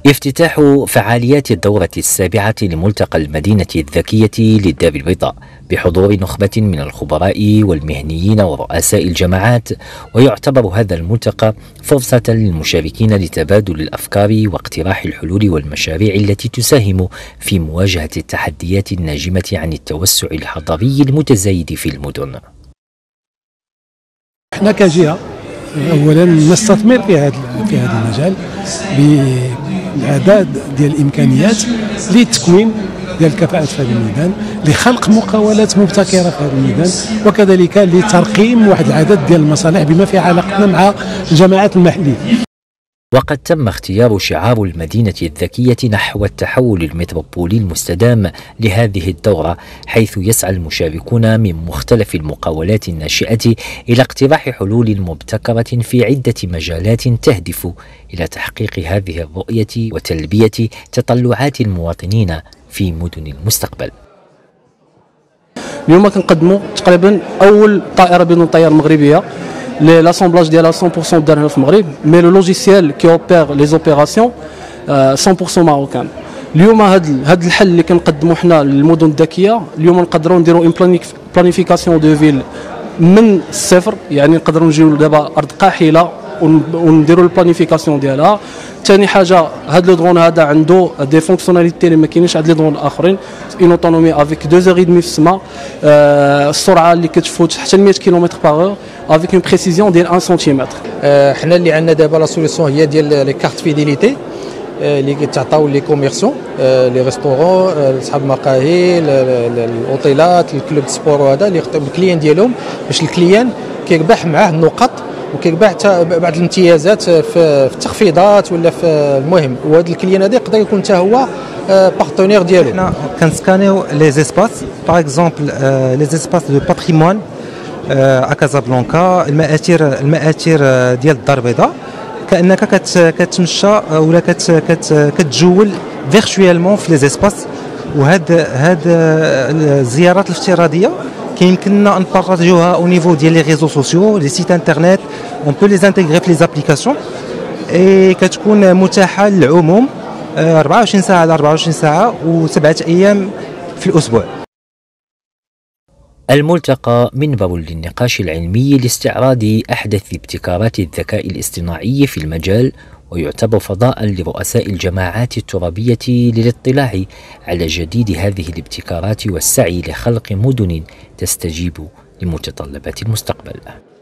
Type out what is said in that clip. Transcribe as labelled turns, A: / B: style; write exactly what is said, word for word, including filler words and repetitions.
A: افتتاح فعاليات الدورة السابعة لملتقى المدينة الذكية للدار البيضاء بحضور نخبة من الخبراء والمهنيين ورؤساء الجماعات، ويعتبر هذا الملتقى فرصة للمشاركين لتبادل الأفكار واقتراح الحلول والمشاريع التي تساهم في مواجهة التحديات الناجمة عن التوسع الحضري المتزايد في المدن.
B: احنا كجهة اولا نستثمر في هذا في هذا المجال بالعدد ديال الامكانيات لتكوين ديال الكفاءات في هذا الميدان، لخلق مقاولات مبتكره في هذا الميدان، وكذلك لترقيم واحد العدد ديال المصالح بما في علاقتنا مع الجماعات المحليه.
A: وقد تم اختيار شعار المدينة الذكية نحو التحول المتروبولي المستدام لهذه الدورة، حيث يسعى المشاركون من مختلف المقاولات الناشئة إلى اقتراح حلول مبتكرة في عدة مجالات تهدف إلى تحقيق هذه الرؤية وتلبية تطلعات المواطنين في مدن المستقبل.
C: اليوم كنقدموا تقريبا أول طائرة بدون طيار مغربية. L'assemblage ديالها مية بالمية دارها في المغرب، مي لو لوجيسيال كي اوبير لي زوبيراسيون مية بالمية ماروكان. اليوم هذا هذا الحل اللي كنقدموا حنا للمدن الذكيه، اليوم نقدروا نديروا اون بلانيفيكاسيون دو فيل من الصفر، يعني نقدروا نجيو دابا ارض قاحله ونديروا البلانيفيكاسيون ديالها. ثاني حاجه هذا لو درون هذا عنده دي فونكسيوناليتي اللي ما كاينينش عند لي درون الاخرين، اون اوتونومي افيك deux heures et demie في السماء، السرعه اللي كتفوت حتى مية كيلومتر باغ افيك اون بريسيزيون ديال واحد سنتيمتر.
D: حنا اللي عندنا دابا لا سوليسيون هي ديال لي كارت فيديليتي اللي كتعطاو لي كوميرسيون، لي ريستورون، اصحاب المقاهي، الاوتيلات، الكلوب سبور، وهذا اللي يخدم الكليان ديالهم باش الكليان كيربح معاه النقط وكيربح حتى بعض الامتيازات في التخفيضات ولا في المهم، وهذا الكليان هذا يقدر يكون حتى هو بارتنير ديالو.
E: حنا كنسكانيو لي زيسباس باغ اكزومبل لي زيسباس دو باتريمون ا كازابلانكا، المآثير المآثير ديال الدار البيضاء، كانك كتمشى ولا كتجول فيرتويالمون في لي زيسباس. وهاد هاد الزيارات الافتراضيه كيمكننا نبارطاجيوها او نيفو ديال لي ريزو سوسيو، لي سيت انترنت، اون بو لي انتيغري في لي زابليكاسيون، اي كتكون متاحه للعموم أربعة وعشرين ساعه على أربعة وعشرين ساعه وسبعه ايام في الاسبوع.
A: الملتقى منبر للنقاش العلمي لاستعراض أحدث ابتكارات الذكاء الاصطناعي في المجال، ويعتبر فضاء لرؤساء الجماعات الترابية للاطلاع على جديد هذه الابتكارات والسعي لخلق مدن تستجيب لمتطلبات المستقبل.